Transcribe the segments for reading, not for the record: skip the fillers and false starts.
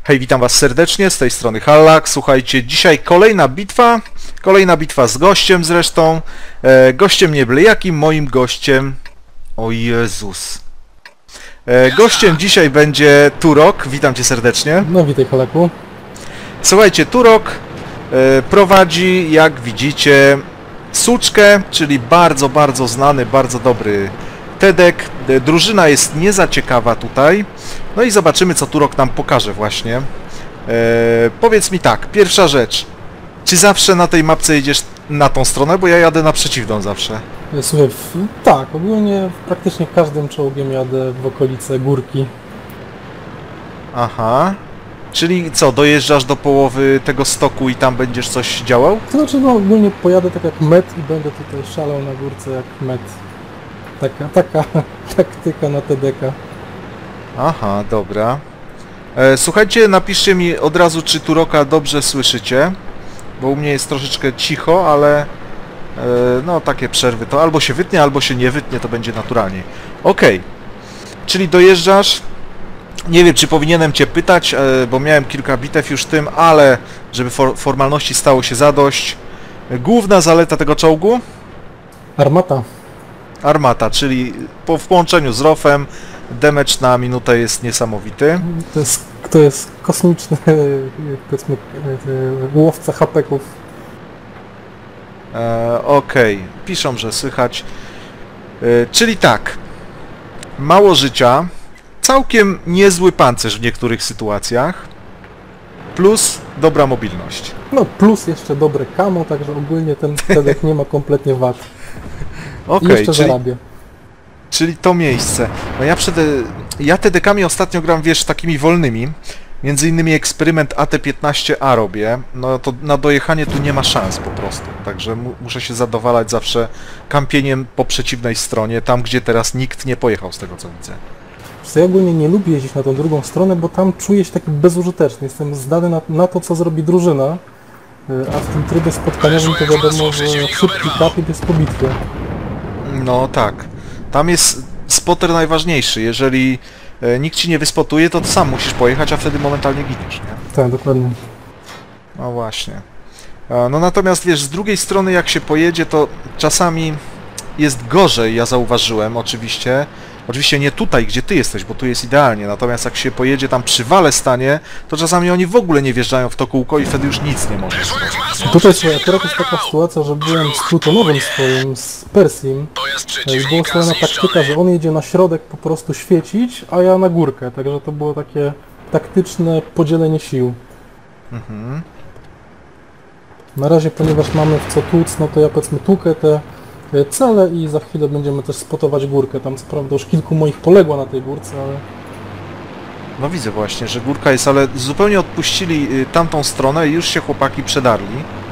Hej, witam was serdecznie, z tej strony Hallak. Słuchajcie, dzisiaj kolejna bitwa z gościem zresztą. Gościem nie byle jakim, moim gościem... O Jezus. Gościem dzisiaj będzie Turok, witam cię serdecznie. No witaj Hallaku. Słuchajcie, Turok prowadzi, jak widzicie, Suczkę, czyli bardzo znany, bardzo dobry TEDek. Drużyna jest nie za ciekawa tutaj. No i zobaczymy, co Turok nam pokaże właśnie. Powiedz mi tak, pierwsza rzecz. Czy zawsze na tej mapce jedziesz na tą stronę? Bo ja jadę na przeciwną zawsze. Słuchaj, tak, ogólnie praktycznie każdym czołgiem jadę w okolice górki. Aha. Czyli co, dojeżdżasz do połowy tego stoku i tam będziesz coś działał? To znaczy, no ogólnie pojadę tak jak met i będę tutaj szalał na górce jak met. Taka taktyka na TDK. Aha, dobra. Słuchajcie, napiszcie mi od razu, czy Turoka dobrze słyszycie. Bo u mnie jest troszeczkę cicho, ale... no, takie przerwy to albo się wytnie, albo się nie wytnie, to będzie naturalniej. Okej. Czyli dojeżdżasz. Nie wiem, czy powinienem cię pytać, bo miałem kilka bitew już tym, ale żeby formalności stało się zadość. Główna zaleta tego czołgu? Armata. Armata, czyli w połączeniu z ROF-em damage na minutę jest niesamowity. To jest kosmiczny, powiedzmy, łowca hapeków. Okej, piszą, że słychać. Czyli tak, mało życia, całkiem niezły pancerz w niektórych sytuacjach, plus dobra mobilność. No plus jeszcze dobre camo, także ogólnie ten TEDek nie ma kompletnie wad. I jeszcze zarabia. Czyli to miejsce. No ja TDK-ami ostatnio gram, wiesz, takimi wolnymi. Między innymi eksperyment AT-15A robię. No to na dojechanie tu nie ma szans po prostu. Także muszę się zadowalać zawsze kampieniem po przeciwnej stronie, tam gdzie teraz nikt nie pojechał z tego co widzę. Ja ogólnie nie lubię jeździć na tą drugą stronę, bo tam czuję się taki bezużyteczny. Jestem zdany na to, co zrobi drużyna. A w tym trybie spotkaniowym to wiadomo, że szybki kapit jest po bitwie. No tak. Tam jest spotter najważniejszy. Jeżeli nikt ci nie wyspotuje, to sam musisz pojechać, a wtedy momentalnie giniesz, nie? Tak, dokładnie. No właśnie. No natomiast wiesz, z drugiej strony jak się pojedzie, to czasami jest gorzej, ja zauważyłem oczywiście. Oczywiście nie tutaj, gdzie ty jesteś, bo tu jest idealnie, natomiast jak się pojedzie tam przy wale stanie, to czasami oni w ogóle nie wjeżdżają w to kółko i wtedy już nic nie może zrobić. Tutaj słuchaj, akurat jest taka sytuacja, że byłem z plutonowym swoim, z Persim i była ustawiona taktyka, że on jedzie na środek po prostu świecić, a ja na górkę, także to było takie taktyczne podzielenie sił. Mhm. Na razie, ponieważ mamy w co tłuc, no to ja powiedzmy tłukę te cele i za chwilę będziemy też spotować górkę. Tam co prawda już kilku moich poległo na tej górce, ale... No widzę właśnie, że górka jest, ale zupełnie odpuścili tamtą stronę i już się chłopaki przedarli.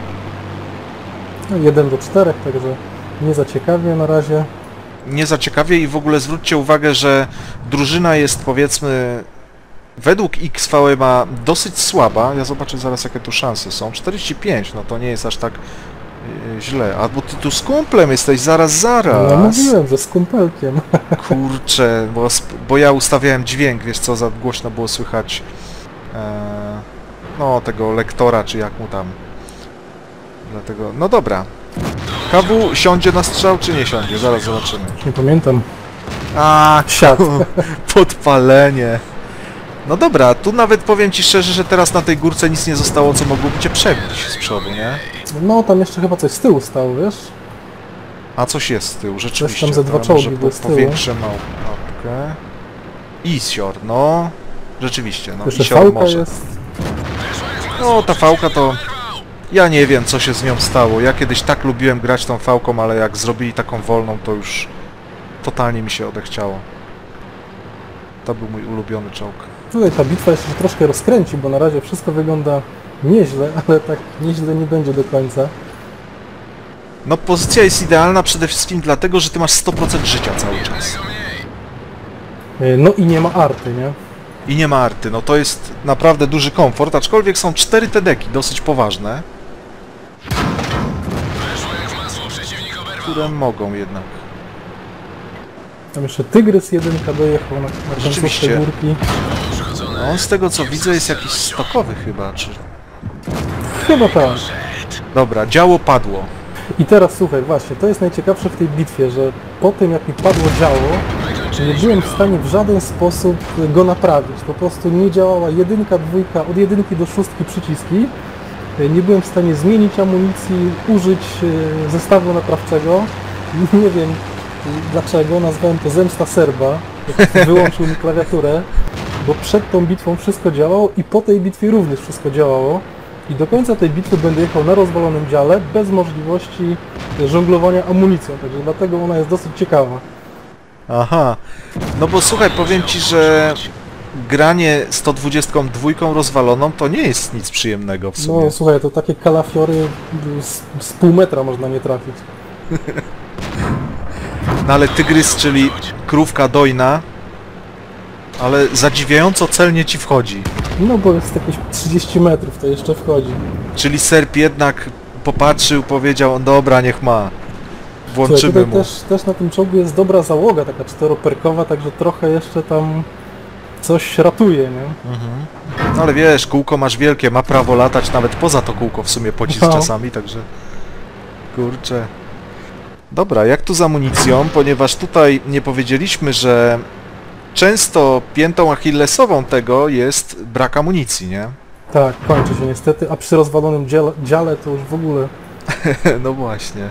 No, 1-4, także nie za ciekawie na razie. Nie za ciekawie i w ogóle zwróćcie uwagę, że drużyna jest, powiedzmy, według XVM'a dosyć słaba. Ja zobaczę zaraz, jakie tu szanse są. 45, no to nie jest aż tak źle. A bo ty tu z kumplem jesteś, zaraz. No mówiłem, że z kumpelkiem. Kurczę, bo ja ustawiałem dźwięk, wiesz co, za głośno było słychać no tego lektora, czy jak mu tam. Dlatego, no dobra. KW siądzie na strzał, czy nie siądzie? Zaraz zobaczymy. Nie pamiętam. A, Siadł. Podpalenie. No dobra, tu nawet powiem ci szczerze, że teraz na tej górce nic nie zostało, co mogłoby cię przebić z przodu, nie? No tam jeszcze chyba coś z tyłu stało, wiesz? A coś jest z tyłu, rzeczywiście. Tam ze dwa czołgi były z tyłu. Powiększę mapkę. Isior, no. Rzeczywiście, no. Jeszcze Isior fałka może. jest. No, ta fałka to... Ja nie wiem, co się z nią stało. Ja kiedyś tak lubiłem grać tą fałką, ale jak zrobili taką wolną, to już totalnie mi się odechciało. To był mój ulubiony czołg. Tutaj ta bitwa jeszcze się troszkę rozkręci, bo na razie wszystko wygląda nieźle, ale tak nieźle nie będzie do końca. No pozycja jest idealna przede wszystkim dlatego, że ty masz 100% życia cały czas. No i nie ma arty, nie? I nie ma arty, no to jest naprawdę duży komfort, aczkolwiek są 4 TD-ki, dosyć poważne. Które mogą jednak. Tam jeszcze Tygrys 1 dojechał na końcówkę górki. On z tego co widzę jest jakiś stokowy chyba, czy... Chyba tak. Dobra, działo padło. I teraz słuchaj, właśnie, to jest najciekawsze w tej bitwie, że po tym jak mi padło działo, nie byłem w stanie w żaden sposób go naprawić. Po prostu nie działała jedynka, dwójka, od jedynki do szóstki przyciski. Nie byłem w stanie zmienić amunicji, użyć zestawu naprawczego. Nie wiem dlaczego, nazwałem to Zemsta Serba. Wyłączył mi klawiaturę, bo przed tą bitwą wszystko działało i po tej bitwie również wszystko działało. I do końca tej bitwy będę jechał na rozwalonym dziale, bez możliwości żonglowania amunicją, także dlatego ona jest dosyć ciekawa. Aha. No bo słuchaj, powiem ci, że granie 122 rozwaloną to nie jest nic przyjemnego w sumie. No słuchaj, to takie kalafiory z pół metra można nie trafić. No ale tygrys, czyli krówka dojna, ale zadziwiająco celnie ci wchodzi. No bo jest jakieś 30 metrów, to jeszcze wchodzi. Czyli Serb jednak popatrzył, powiedział, dobra, niech ma. Słuchaj, Włączymy tutaj mu. też na tym czołgu jest dobra załoga, taka czteroperkowa, także trochę jeszcze tam coś ratuje, nie? Mhm. No ale wiesz, kółko masz wielkie, ma prawo latać nawet poza to kółko w sumie pocisk No. czasami, także... Kurczę. Dobra, jak tu z amunicją, ponieważ tutaj nie powiedzieliśmy, że często piętą achillesową tego jest brak amunicji, nie? Tak, kończy się niestety, a przy rozwalonym dziale to już w ogóle... No właśnie.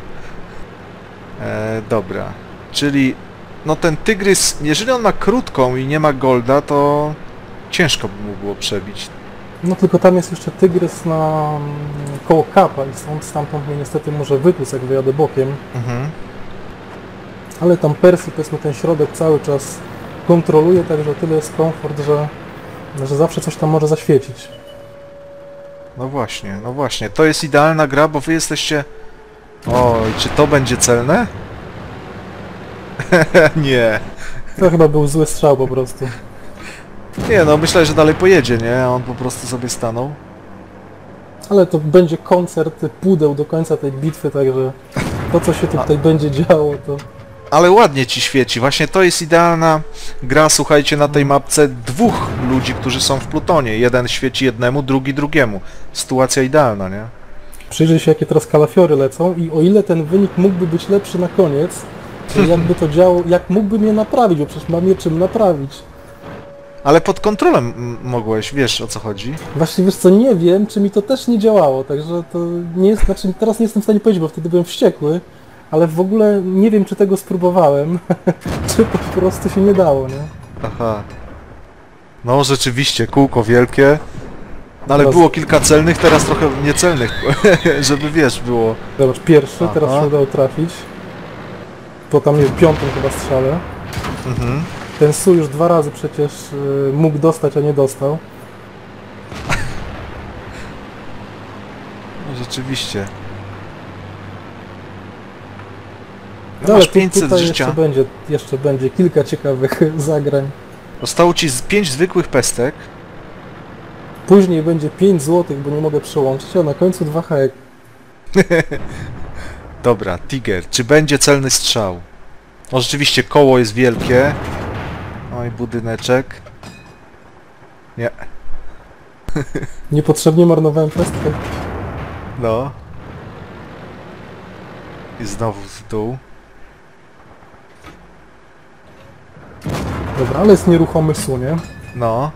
Dobra, czyli no ten tygrys, jeżeli on ma krótką i nie ma golda, to ciężko by mu było przebić. No tylko tam jest jeszcze tygrys na koło kapa i stamtąd mnie niestety może wytłuc, jak wyjadę bokiem. Mhm. Ale tam Persji, powiedzmy, ten środek cały czas kontroluje, także o tyle jest komfort, że zawsze coś tam może zaświecić. No właśnie, to jest idealna gra, bo wy jesteście... Oj, czy to będzie celne? Nie. To chyba był zły strzał po prostu. Nie, no myślę, że dalej pojedzie, nie? A on po prostu sobie stanął. Ale to będzie koncert pudeł do końca tej bitwy, także to co się tutaj będzie działo, to... Ale ładnie ci świeci. Właśnie to jest idealna gra, słuchajcie, na tej mapce dwóch ludzi, którzy są w plutonie. Jeden świeci jednemu, drugi drugiemu. Sytuacja idealna, nie? Przyjrzyj się, jakie teraz kalafiory lecą i o ile ten wynik mógłby być lepszy na koniec, to jakby to działo, jak mógłbym je naprawić, bo przecież mam je czym naprawić. Ale pod kontrolą mogłeś, wiesz o co chodzi. Właśnie wiesz co, nie wiem, czy mi to też nie działało, także to nie jest, znaczy teraz nie jestem w stanie powiedzieć, bo wtedy byłem wściekły, ale w ogóle nie wiem, czy tego spróbowałem, czy po prostu się nie dało, nie? Aha. No rzeczywiście, kółko wielkie. No ale Teraz- było kilka celnych, teraz trochę niecelnych, żeby wiesz, było... Zobacz, pierwszy, teraz Aha. się udało trafić. To tam jest piątym chyba strzale. Mhm. Ten Su już 2 razy przecież mógł dostać, a nie dostał. No rzeczywiście. No, No ale masz 500 tutaj życia. jeszcze będzie kilka ciekawych zagrań. Zostało ci 5 zwykłych pestek. Później będzie 5 zł, bo nie mogę przełączyć, a na końcu 2 hajek. Dobra, Tiger, czy będzie celny strzał? No rzeczywiście koło jest wielkie. Oj, budyneczek. Nie, Niepotrzebnie marnowałem pestkę. no. I znowu w dół. Dobra, ale jest nieruchomy Su, nie? No.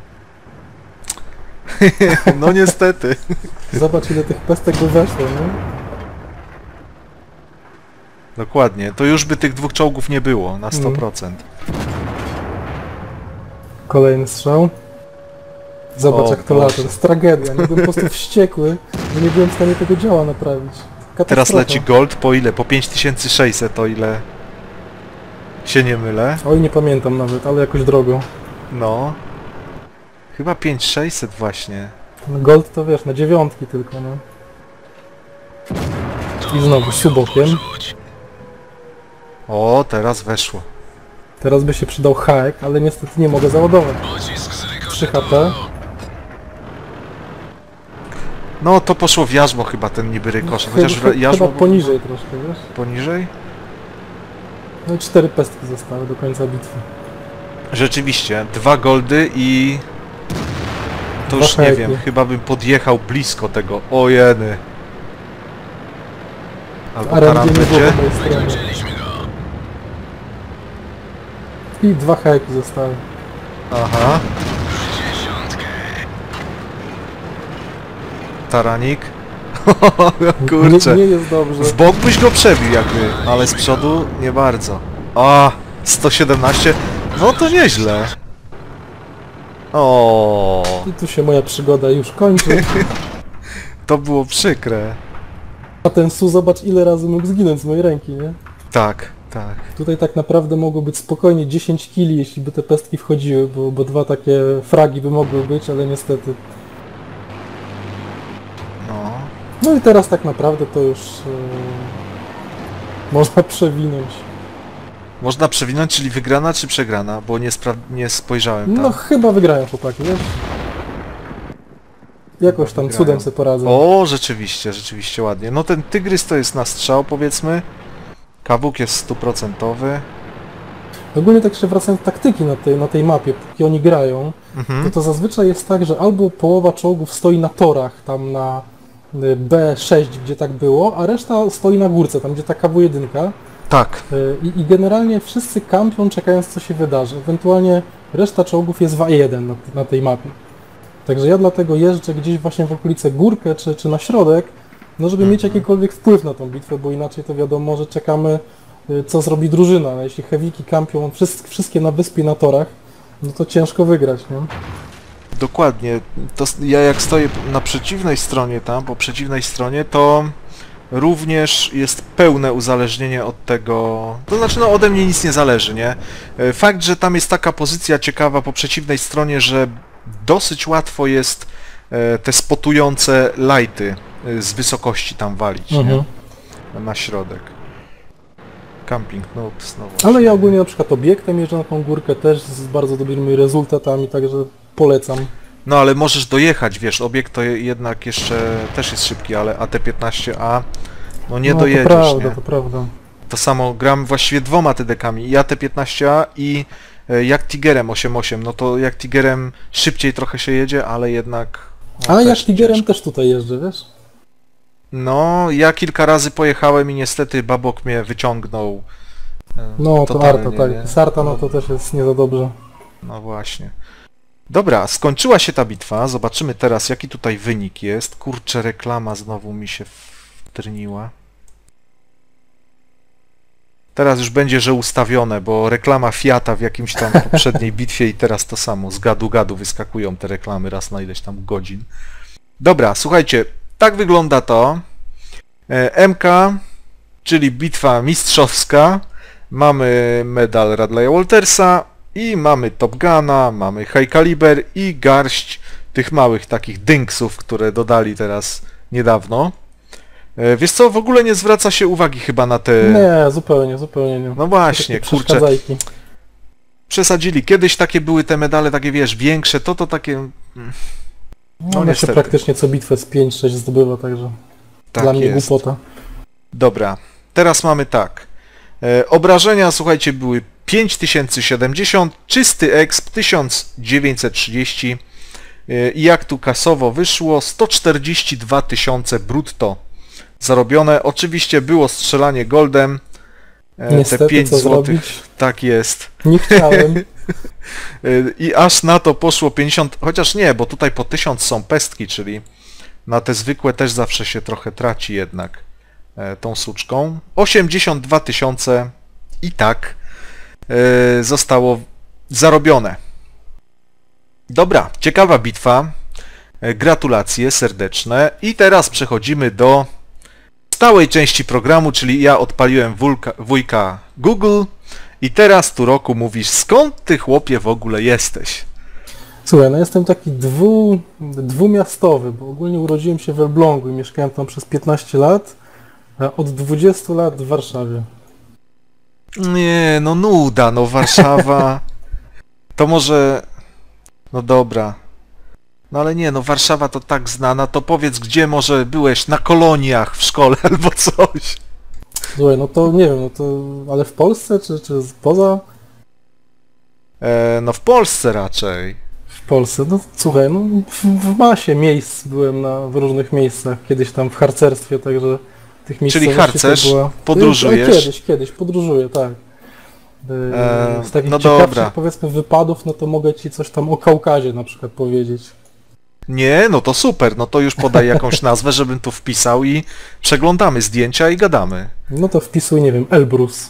No niestety. Zobacz, ile tych pestek by weszło, nie? Dokładnie. To już by tych dwóch czołgów nie było na 100%. Kolejny strzał. Zobacz, O jak to Boże. lata. To jest tragedia. Nie byłem po prostu wściekły, że nie byłem w stanie tego działa naprawić. Teraz Katastrofa. leci gold po ile? Po 5600, o ile się nie mylę. Oj, nie pamiętam nawet, ale jakoś drogo. No. Chyba 5600 właśnie. Gold to wiesz, na 9 tylko, no. I znowu Su bokiem. O, teraz weszło. Teraz by się przydał haek, ale niestety nie mogę załadować. 3 HP. No to poszło w jarzmo chyba ten niby rykoszet. Chociaż jarzmo Chyba było poniżej troszkę, wiesz? poniżej? No i 4 pestki zostały do końca bitwy. Rzeczywiście, 2 goldy i To już nie wiem, chyba bym podjechał blisko tego. O jeny. Albo taran będzie. I 2 heki zostały. Aha. Taranik. Kurczę. Nie jest dobrze. W bok byś go przebił jakby, ale z przodu nie bardzo. A, 117. No to nieźle. O. I tu się moja przygoda już kończy. To było przykre. A ten Su, zobacz ile razy mógł zginąć z mojej ręki, nie? Tak, tak. Tutaj tak naprawdę mogło być spokojnie 10 kili, jeśli by te pestki wchodziły, bo 2 takie fragi by mogły być, ale niestety. No. No i teraz tak naprawdę to już można przewinąć. Można przewinąć, czyli wygrana czy przegrana? Bo nie spojrzałem tam. No chyba wygrają chłopaki, wiesz? Jakoś tam Wygrają. cudem sobie poradzę. O, rzeczywiście, rzeczywiście ładnie. No ten tygrys to jest na strzał, powiedzmy. Kawuk jest 100%. Ogólnie tak jeszcze wracając do taktyki na tej mapie, póki oni grają, to zazwyczaj jest tak, że albo połowa czołgów stoi na torach, tam na B6, gdzie tak było, a reszta stoi na górce, tam gdzie ta KW1. Tak. I generalnie wszyscy kampią, czekając co się wydarzy. Ewentualnie reszta czołgów jest w A1 na tej mapie. Także ja dlatego jeżdżę gdzieś właśnie w okolice górkę czy na środek, no żeby mieć jakikolwiek wpływ na tą bitwę, bo inaczej to wiadomo, że czekamy co zrobi drużyna. No, jeśli heaviki kampią wszystkie na wyspie na torach, no to ciężko wygrać, nie? Dokładnie. To ja jak stoję na przeciwnej stronie tam, po przeciwnej stronie, to również jest pełne uzależnienie od tego... To znaczy, no ode mnie nic nie zależy, nie? Fakt, że tam jest taka pozycja ciekawa po przeciwnej stronie, że dosyć łatwo jest te spotujące lighty z wysokości tam walić, nie? Na środek. Camping noob znowu. Ale ja ogólnie na przykład obiektem jeżdżę na tą górkę też z bardzo dobrymi rezultatami, także polecam. No ale możesz dojechać, wiesz, obiekt to jednak jeszcze też jest szybki, ale AT-15A no nie dojedziesz, to prawda, nie? to prawda. To samo gram właściwie 2 TD-kami, i AT-15A i jak Tigerem 8.8, no to jak Tigerem szybciej trochę się jedzie, ale jednak... No, ale jak Tigerem też tutaj jeżdżę, wiesz? No, ja kilka razy pojechałem i niestety babok mnie wyciągnął. No to Arta, tak. nie? Sarta no to też jest nie za dobrze. No właśnie. Dobra, skończyła się ta bitwa. Zobaczymy teraz, jaki tutaj wynik jest. Kurczę, reklama znowu mi się wtrniła. Teraz już będzie, że ustawione, bo reklama Fiata w jakimś tam poprzedniej bitwie i teraz to samo. Z gadu wyskakują te reklamy raz na ileś tam godzin. Dobra, słuchajcie, tak wygląda to. MK, czyli bitwa mistrzowska. Mamy medal Radleya Waltersa i mamy Top Guna, mamy High Caliber i garść tych małych takich dynksów, które dodali teraz niedawno. Wiesz co, w ogóle nie zwraca się uwagi chyba na te... Nie, zupełnie nie. No właśnie, kurczę. Przesadzili. Kiedyś takie były te medale, takie wiesz, większe, to takie... No niestety. Się praktycznie co bitwę z 5-6 zdobywa, także tak dla mnie jest. głupota. Dobra, teraz mamy tak. Obrażenia, słuchajcie, były 5070, czysty exp 1930 i jak tu kasowo wyszło, 142 000 brutto zarobione. Oczywiście było strzelanie goldem. Niestety, te 5 co złotych, zrobić? tak jest. Nie chciałem. I aż na to poszło 50, chociaż nie, bo tutaj po 1000 są pestki, czyli na te zwykłe też zawsze się trochę traci jednak tą suczką. 82 000 i tak zostało zarobione. Dobra, ciekawa bitwa. Gratulacje serdeczne. I teraz przechodzimy do stałej części programu, czyli ja odpaliłem wujka Google i teraz tu roku mówisz, skąd ty chłopie w ogóle jesteś? Słuchaj, no jestem taki dwumiastowy, bo ogólnie urodziłem się w Elblągu i mieszkałem tam przez 15 lat, a od 20 lat w Warszawie. Nie, no nuda, no Warszawa, to może, no dobra, no ale nie, no Warszawa to tak znana, to powiedz, gdzie może byłeś na koloniach w szkole albo coś. Słuchaj, no to nie wiem, no to, ale w Polsce czy poza? No w Polsce raczej. W Polsce. No słuchaj, no, w masie miejsc byłem w różnych miejscach, kiedyś tam w harcerstwie, także tych miejsc. Czyli harcerz, podróżujesz? Kiedyś podróżuję, tak. Z takich no ciekawszych, dobra. powiedzmy, wypadów, no to mogę ci coś tam o Kaukazie na przykład powiedzieć. Nie, no to super, no to już podaj jakąś nazwę, żebym tu wpisał i przeglądamy zdjęcia i gadamy. No to wpisuj, nie wiem, Elbrus.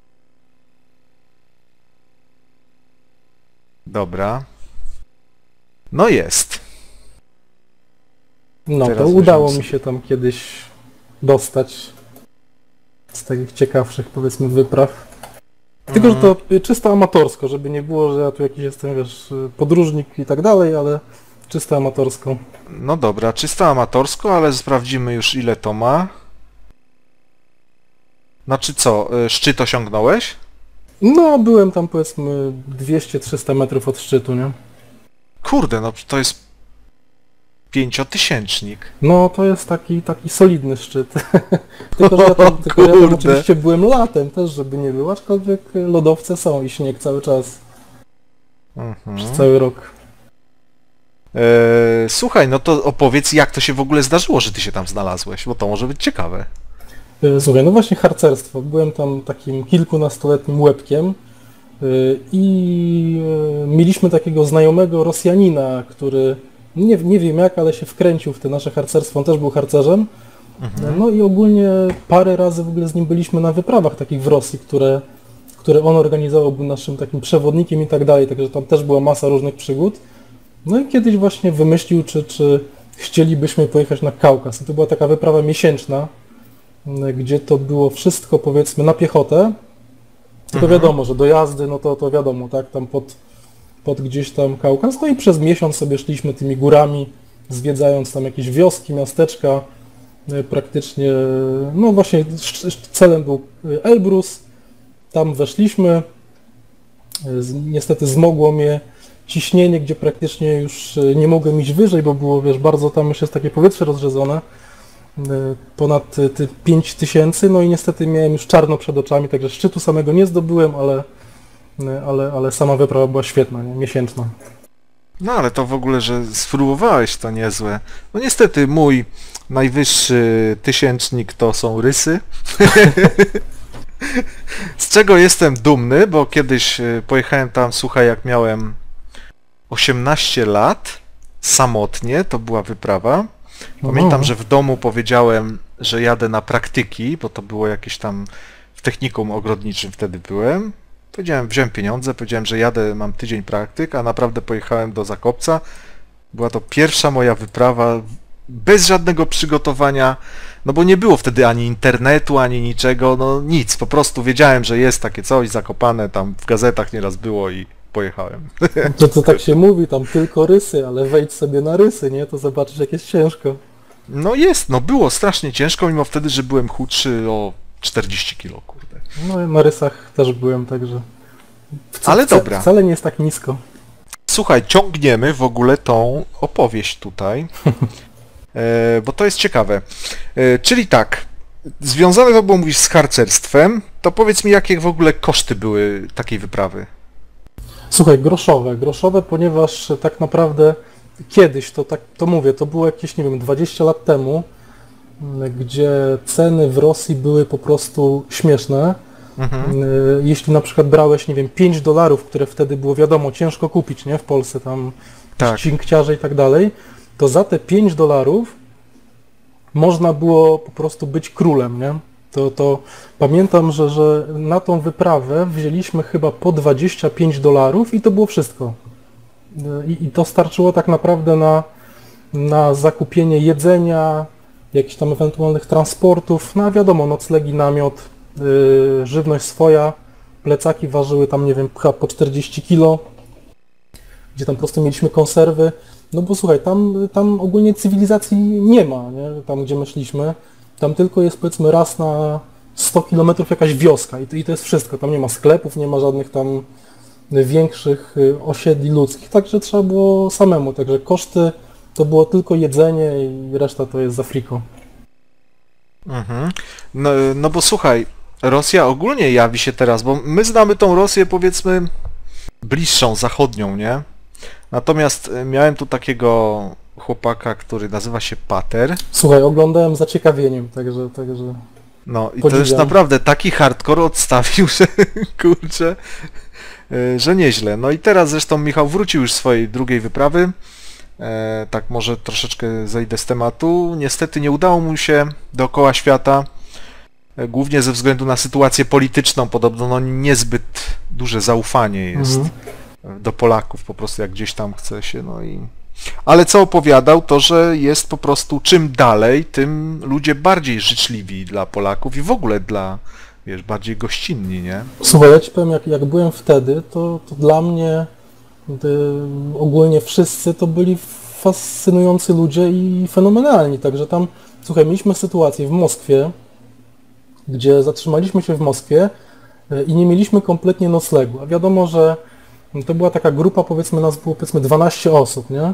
Dobra. No jest. No Teraz to udało weźmy mi się tam kiedyś dostać z takich ciekawszych, powiedzmy, wypraw. Tylko, że to czysto amatorsko, żeby nie było, że ja tu jakiś jestem, wiesz, podróżnik i tak dalej, ale czysto amatorsko. No dobra, czysto amatorsko, ale sprawdzimy już ile to ma. Znaczy co, szczyt osiągnąłeś? No, byłem tam, powiedzmy, 200-300 metrów od szczytu, nie? Kurde, no to jest 5-tysięcznik. No, to jest taki solidny szczyt. Tylko, że ja tam oczywiście byłem latem też, żeby nie było, aczkolwiek lodowce są i śnieg cały czas. Przez cały rok. Słuchaj, no to opowiedz, jak to się w ogóle zdarzyło, że ty się tam znalazłeś, bo to może być ciekawe. Słuchaj, no właśnie harcerstwo. Byłem tam takim kilkunastoletnim łebkiem i mieliśmy takiego znajomego Rosjanina, który nie wiem jak, ale się wkręcił w te nasze harcerstwo. On też był harcerzem. No i ogólnie parę razy w ogóle z nim byliśmy na wyprawach takich w Rosji, które on organizował, był naszym takim przewodnikiem i tak dalej, także tam też była masa różnych przygód. No i kiedyś właśnie wymyślił, czy chcielibyśmy pojechać na Kaukaz. I to była taka wyprawa miesięczna, gdzie to było wszystko, powiedzmy, na piechotę. Tylko wiadomo, że do jazdy, no to wiadomo, tak, tam pod gdzieś tam Kaukaz. No i przez miesiąc sobie szliśmy tymi górami, zwiedzając tam jakieś wioski, miasteczka. Praktycznie, no właśnie celem był Elbrus. Tam weszliśmy. Niestety zmogło mnie ciśnienie, gdzie praktycznie już nie mogłem iść wyżej, bo było, wiesz, bardzo tam już jest takie powietrze rozrzedzone. Ponad 5000, no i niestety miałem już czarno przed oczami, także szczytu samego nie zdobyłem, ale sama wyprawa była świetna, nie? Miesięczna. No ale to w ogóle, że spróbowałeś, to niezłe. No niestety mój najwyższy tysięcznik to są rysy. Z czego jestem dumny, bo kiedyś pojechałem tam, słuchaj, jak miałem 18 lat, samotnie, to była wyprawa. Pamiętam, że w domu powiedziałem, że jadę na praktyki, bo to było jakieś tam w technikum ogrodniczym wtedy byłem. Wziąłem pieniądze, powiedziałem, że jadę, mam tydzień praktyk, a naprawdę pojechałem do Zakopca. Była to pierwsza moja wyprawa bez żadnego przygotowania, no bo nie było wtedy ani internetu, ani niczego, no nic, po prostu wiedziałem, że jest takie coś zakopane, tam w gazetach nieraz było i pojechałem. To tak się mówi, tam tylko rysy, ale wejdź sobie na rysy, nie? To zobaczysz, jak jest ciężko. No jest, no było strasznie ciężko, mimo wtedy, że byłem chudszy o 40 kilo, kurde. No na rysach też byłem, także... Ale dobra. Wcale nie jest tak nisko. Słuchaj, ciągniemy w ogóle tą opowieść tutaj, bo to jest ciekawe. Czyli tak, związane to było, mówisz, z harcerstwem, to powiedz mi, jakie w ogóle koszty były takiej wyprawy? Słuchaj, groszowe, ponieważ tak naprawdę kiedyś, to mówię, to było jakieś, nie wiem, 20 lat temu, gdzie ceny w Rosji były po prostu śmieszne. Jeśli na przykład brałeś, nie wiem, $5, które wtedy było, wiadomo, ciężko kupić, nie, w Polsce, tam tak, cinkciarze i tak dalej, to za te $5 można było po prostu być królem, nie? To pamiętam, że na tą wyprawę wzięliśmy chyba po $25 i to było wszystko. I to starczyło tak naprawdę na zakupienie jedzenia, jakichś tam ewentualnych transportów, no a wiadomo, noclegi, namiot, żywność swoja, plecaki ważyły tam, nie wiem, chyba po 40 kg, gdzie tam po prostu mieliśmy konserwy. No bo słuchaj, tam ogólnie cywilizacji nie ma, nie? Tam gdzie my szliśmy. Tam tylko jest, powiedzmy, raz na 100 km jakaś wioska i to jest wszystko. Tam nie ma sklepów, nie ma żadnych tam większych osiedli ludzkich, także trzeba było samemu. Także koszty to było tylko jedzenie i reszta to jest za friko. No bo słuchaj, Rosja ogólnie jawi się teraz, bo my znamy tą Rosję, powiedzmy, bliższą, zachodnią, nie? Natomiast miałem tu takiego chłopaka, który nazywa się Pater. Słuchaj, oglądałem z zaciekawieniem, także... No i to podziwiam. już naprawdę taki hardcore odstawił, że kurczę, że nieźle. No i teraz zresztą Michał wrócił już z swojej drugiej wyprawy. Tak może troszeczkę zejdę z tematu. Niestety nie udało mu się dookoła świata, głównie ze względu na sytuację polityczną. Podobno no, niezbyt duże zaufanie jest do Polaków, po prostu jak gdzieś tam chce się, no i... Ale co opowiadał, to że jest po prostu czym dalej, tym ludzie bardziej życzliwi dla Polaków i w ogóle dla, wiesz, bardziej gościnni, nie? Słuchaj, ja ci powiem, jak byłem wtedy, to dla mnie ogólnie wszyscy to byli fascynujący ludzie i fenomenalni, także tam, słuchaj, mieliśmy sytuację w Moskwie, gdzie zatrzymaliśmy się w Moskwie i nie mieliśmy kompletnie noclegu, a wiadomo, że to była taka grupa, powiedzmy, nas było powiedzmy 12 osób, nie?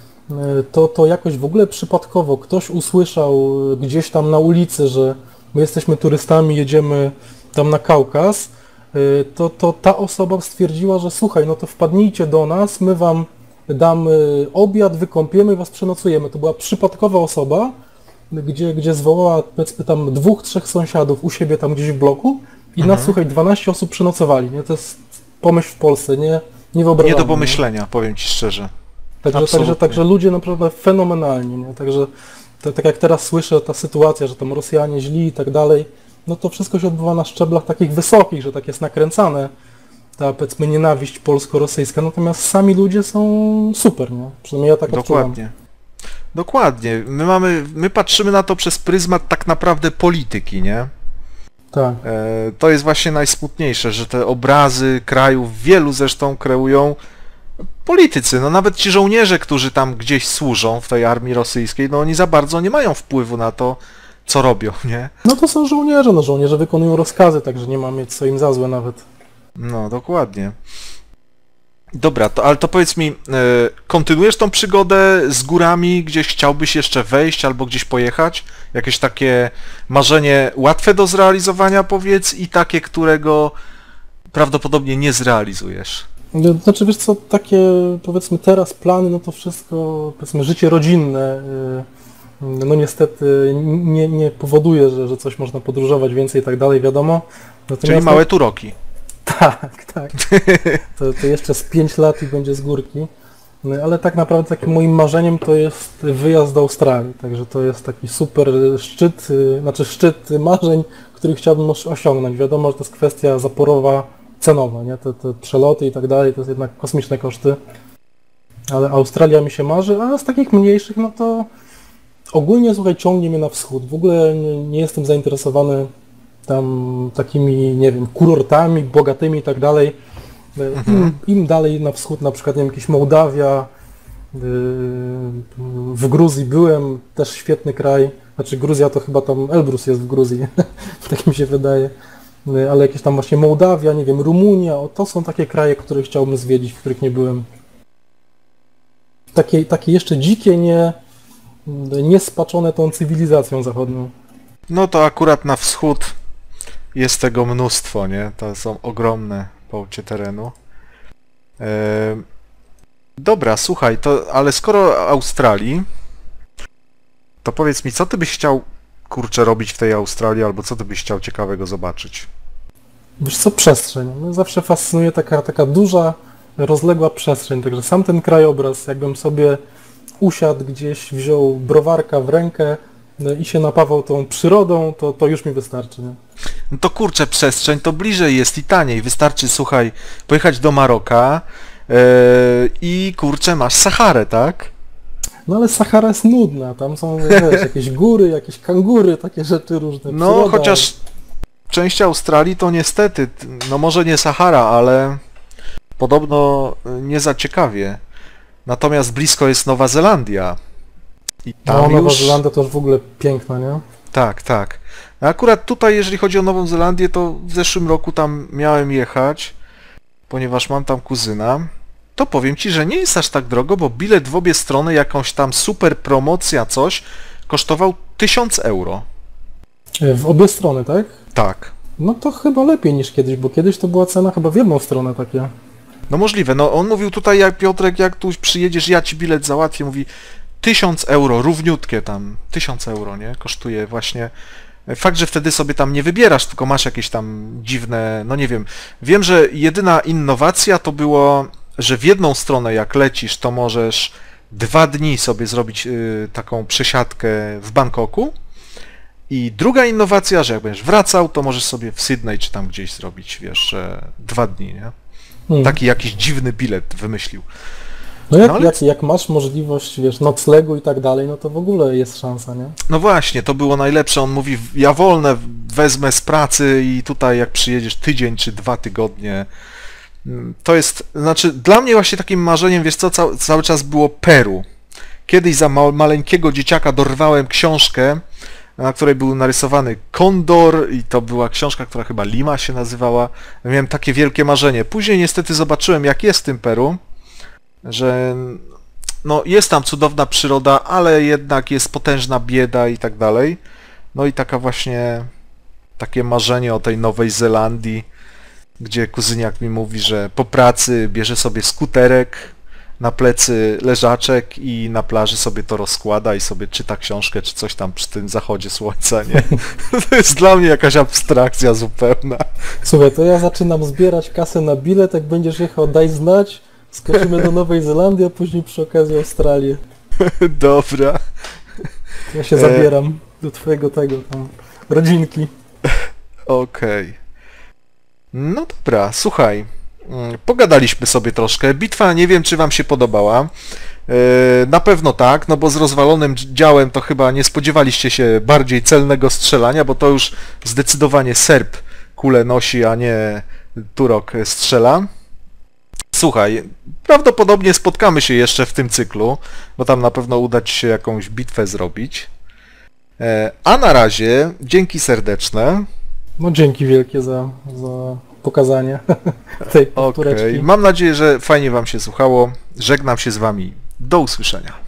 To jakoś w ogóle przypadkowo ktoś usłyszał gdzieś tam na ulicy, że my jesteśmy turystami, jedziemy tam na Kaukaz, to ta osoba stwierdziła, że słuchaj, no to wpadnijcie do nas, my wam damy obiad, wykąpiemy i was przenocujemy. To była przypadkowa osoba, gdzie zwołała powiedzmy tam 2-3 sąsiadów u siebie tam gdzieś w bloku i nas, słuchaj, 12 osób przenocowali, nie? To jest pomyśl w Polsce, nie wyobrażalne. Nie do pomyślenia, powiem ci szczerze. Także ludzie naprawdę fenomenalni, nie? Także tak jak teraz słyszę, ta sytuacja, że tam Rosjanie źli i tak dalej, no to wszystko się odbywa na szczeblach takich wysokich, że tak jest nakręcane, ta powiedzmy nienawiść polsko-rosyjska, natomiast sami ludzie są super, nie? Przynajmniej ja tak Dokładnie. odczuwam. Dokładnie. My patrzymy na to przez pryzmat tak naprawdę polityki, nie? Tak. To jest właśnie najsmutniejsze, że te obrazy krajów, wielu zresztą kreują politycy, no nawet ci żołnierze, którzy tam gdzieś służą w tej armii rosyjskiej, no oni za bardzo nie mają wpływu na to, co robią, nie? No to są żołnierze, no żołnierze wykonują rozkazy, także nie ma mieć co im za złe nawet. No, dokładnie. Dobra, ale to powiedz mi, kontynuujesz tą przygodę z górami, gdzieś chciałbyś jeszcze wejść albo gdzieś pojechać? Jakieś takie marzenie łatwe do zrealizowania, powiedz, i takie, którego prawdopodobnie nie zrealizujesz? Znaczy, wiesz co, takie powiedzmy teraz plany, no to wszystko, powiedzmy, życie rodzinne, no niestety nie powoduje, że coś można podróżować więcej i tak dalej, wiadomo. Natomiast Czyli małe turoki. Tak. To jeszcze z 5 lat i będzie z górki. Ale tak naprawdę takim moim marzeniem to jest wyjazd do Australii. Także to jest taki super szczyt marzeń, który chciałbym osiągnąć. Wiadomo, że to jest kwestia zaporowa cenowa, nie? Te przeloty i tak dalej, to jest jednak kosmiczne koszty. Ale Australia mi się marzy, a z takich mniejszych, no to ogólnie, słuchaj, ciągnie mnie na wschód. W ogóle nie jestem zainteresowany tam takimi, nie wiem, kurortami bogatymi i tak dalej. Im dalej na wschód, na przykład, nie wiem, jakieś Mołdawia, w Gruzji byłem, też świetny kraj. Znaczy Gruzja to chyba tam Elbrus jest w Gruzji, tak mi się wydaje. Ale jakieś tam właśnie Mołdawia, nie wiem, Rumunia, to są takie kraje, które chciałbym zwiedzić, w których nie byłem. Takie jeszcze dzikie, nie spaczone tą cywilizacją zachodnią. No to akurat na wschód jest tego mnóstwo, nie? To są ogromne połcie terenu. Dobra, słuchaj, ale skoro Australii, to powiedz mi, co ty byś chciał, kurczę, robić w tej Australii, albo co ty byś chciał ciekawego zobaczyć? Wiesz co, przestrzeń. Mnie zawsze fascynuje taka duża, rozległa przestrzeń, także sam ten krajobraz, jakbym sobie usiadł gdzieś, wziął browarka w rękę i się napawał tą przyrodą, to już mi wystarczy, nie? No to kurczę, przestrzeń to bliżej jest i taniej. Wystarczy, słuchaj, pojechać do Maroka i kurczę, masz Saharę, tak? No ale Sahara jest nudna, tam są, wiesz, jakieś góry, jakieś kangury, takie rzeczy różne. No przyroda. chociaż część Australii to niestety, no może nie Sahara, ale podobno nie za ciekawie. Natomiast blisko jest Nowa Zelandia. I tam No, Nowa już... Zelandia to już w ogóle piękna, nie? Tak. A akurat tutaj, jeżeli chodzi o Nową Zelandię, to w zeszłym roku tam miałem jechać, ponieważ mam tam kuzyna. To powiem ci, że nie jest aż tak drogo, bo bilet w obie strony, jakąś tam super promocja, coś, kosztował 1000 euro. W obie strony, tak? Tak. No to chyba lepiej niż kiedyś, bo kiedyś to była cena chyba w jedną stronę takie. No możliwe, no on mówił tutaj, jak Piotrek, jak tu przyjedziesz, ja ci bilet załatwię, mówi 1000 euro, równiutkie tam, 1000 euro, nie? Kosztuje właśnie. Fakt, że wtedy sobie tam nie wybierasz, tylko masz jakieś tam dziwne, no nie wiem. Wiem, że jedyna innowacja to było, że w jedną stronę jak lecisz, to możesz 2 dni sobie zrobić taką przesiadkę w Bangkoku. I druga innowacja, że jak będziesz wracał, to możesz sobie w Sydney czy tam gdzieś zrobić, wiesz, 2 dni, nie? Taki jakiś dziwny bilet wymyślił. No jak masz możliwość, wiesz, noclegu i tak dalej, no to w ogóle jest szansa, nie? No właśnie, to było najlepsze. On mówi, ja wolne wezmę z pracy i tutaj jak przyjedziesz tydzień czy 2 tygodnie. To jest, znaczy dla mnie właśnie takim marzeniem, wiesz co, cały czas było Peru. Kiedyś za maleńkiego dzieciaka dorwałem książkę, na której był narysowany kondor i to była książka, która chyba Lima się nazywała. Miałem takie wielkie marzenie. Później niestety zobaczyłem, jak jest w tym Peru, że no jest tam cudowna przyroda, ale jednak jest potężna bieda i tak dalej. No i taka właśnie takie marzenie o tej Nowej Zelandii, gdzie kuzyniak mi mówi, że po pracy bierze sobie skuterek, na plecy leżaczek i na plaży sobie to rozkłada i sobie czyta książkę czy coś tam przy tym zachodzie słońca, nie? To jest dla mnie jakaś abstrakcja zupełna. Słuchaj, to ja zaczynam zbierać kasę na bilet, jak będziesz jechał, daj znać, skoczymy do Nowej Zelandii, a później przy okazji Australię. Dobra. Ja się zabieram do twojego tam rodzinki. Okej. No dobra, słuchaj. Pogadaliśmy sobie troszkę. Bitwa nie wiem, czy wam się podobała. Na pewno tak, no bo z rozwalonym działem to chyba nie spodziewaliście się bardziej celnego strzelania, bo to już zdecydowanie Serb kulę nosi, a nie Turok strzela. Słuchaj, prawdopodobnie spotkamy się jeszcze w tym cyklu, bo tam na pewno uda ci się jakąś bitwę zrobić. A na razie dzięki serdeczne. No dzięki wielkie za pokazanie tej powtóreczki. Mam nadzieję, że fajnie wam się słuchało. Żegnam się z wami. Do usłyszenia.